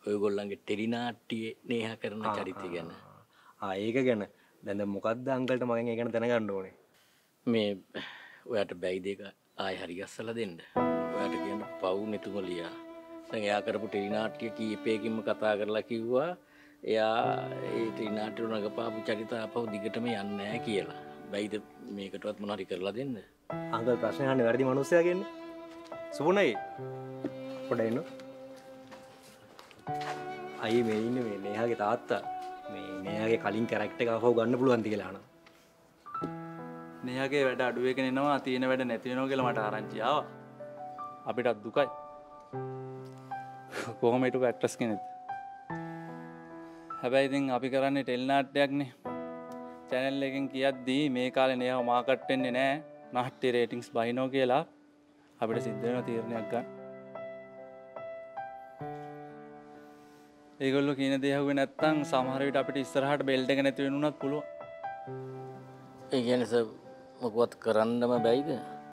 ඔයගොල්ලන්ගේ tele නාට්‍යයේ නේහා කරන චරිතය ගැන. ඒක ගැන දැන් මොකද්ද අංකල්ට මගෙන් ඒ ගැන දැනගන්න ඕනේ. මේ ඔයාට බැයිද ඒක ආයෙ හරි ගස්සලා දෙන්න. ඔයාට කියන්න පව් නෙතුමලියා. දැන් එයා කරපු ටෙලි නාට්‍ය කීපයකින්ම කතා කරලා කිව්වා එයා ඒ ටෙලි නාට්‍ය වල නගපාපු චරිත ආපහු දිගටම යන්නේ නැහැ කියලා. බැයිද මේකටවත් මොනවා හරි කරලා දෙන්න? අංකල් ප්‍රශ්න අහන්නේ වැරදි මිනිස්සයා කියන්නේ. සුබුණයි. පොඩ එන්න. අයියේ මේ ඉන්නේ මේ නේහාගේ තාත්තා. මේ නේහාගේ කලින් කැරක්ටර් එක ආපහු ගන්න පුළුවන්ද කියලා අහනවා. නේහාගේ වැඩ අඩු වෙගෙන එනවා, තියෙන වැඩ නැති වෙනවා කියලා මට ආරංචි ආවා. අපිටත් දුකයි. කොහොම හිටපු ඇක්ටර්ස් කෙනෙක්. හැබැයි ඉතින් අපි කරන්නේ ටෙලි නාට්‍යයක්නේ. channel එකෙන් කියද්දී මේ කාලේ නේහාව මාකට් වෙන්නේ නැහැ. නාට්‍ය රේටින්ග්ස් බහිනෝ කියලා අපිට සිද්ධ වෙනවා තීරණයක් ගන්න. ඒගොල්ලෝ කියන දේ අහුවේ නැත්නම් සමහර විට අපිට ඉස්සරහට බෙල්ට් එක නැති වෙනුණත් පුළුවන්. ඒ කියන්නේ මොකවත් කරන්නම බැයිද?